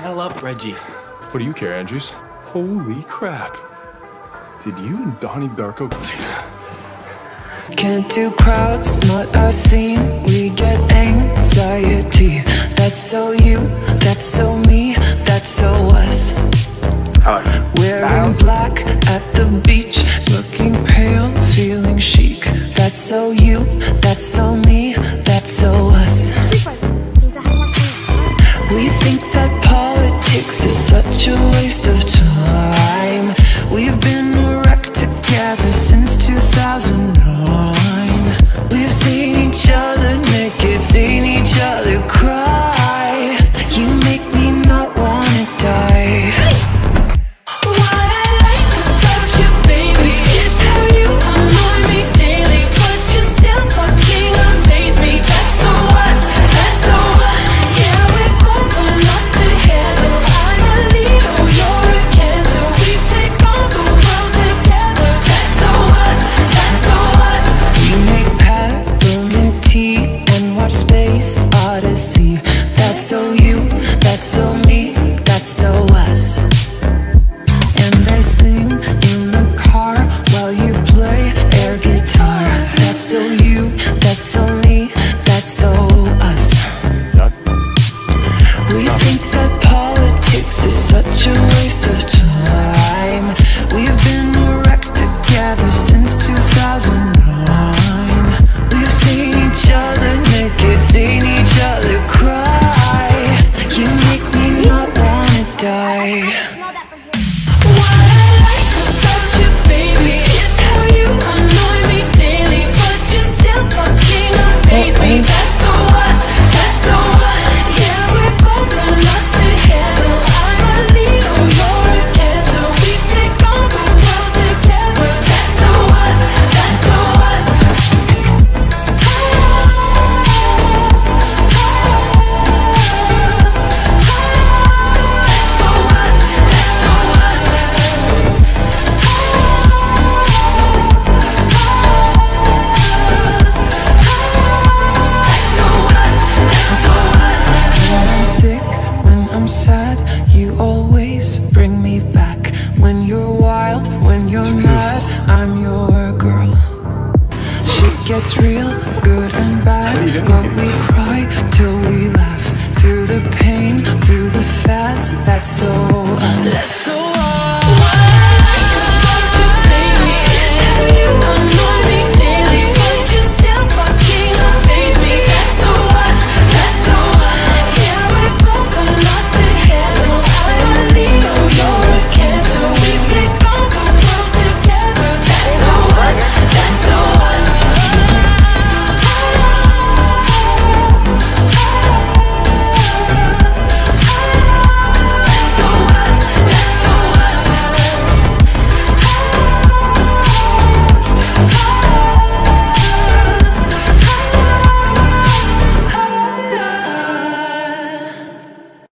hell up, Reggie. What do you care, Andrews? Holy crap. Did you and Donnie Darko... Can't do crowds, not a scene. We get anxiety. That's so you, that's so me, that's so us. Wearing black at the beach, looking pale, feeling chic. That's so you, that's so me, that's so us. We think that politics is such a waste of time. We've been wrecked together since 2009. We've seen each other naked, seen each other cry. You make me not wanna die. That's so you, that's so me, that's so us. And I sing in the car while you play air guitar. That's so you, that's so me, that's so us. We think that politics is such a waste of time. We've been wrecked together since 2009. We've seen each other naked, seen each other cry. You make me not wanna die. What I like about you, baby, is how you annoy me daily, but you still fucking amaze me. That's so us, that's so us. Yeah, we're both a lot to handle. I'm a Leo, you're a Cancer. We take on the world together. That's so us, that's so us. I'm sad, you always bring me back. When you're wild, when you're mad, I'm your girl. Shit gets real, good and bad, but we cry till we laugh. Through the pain, through the fads, that's so us. That's so us.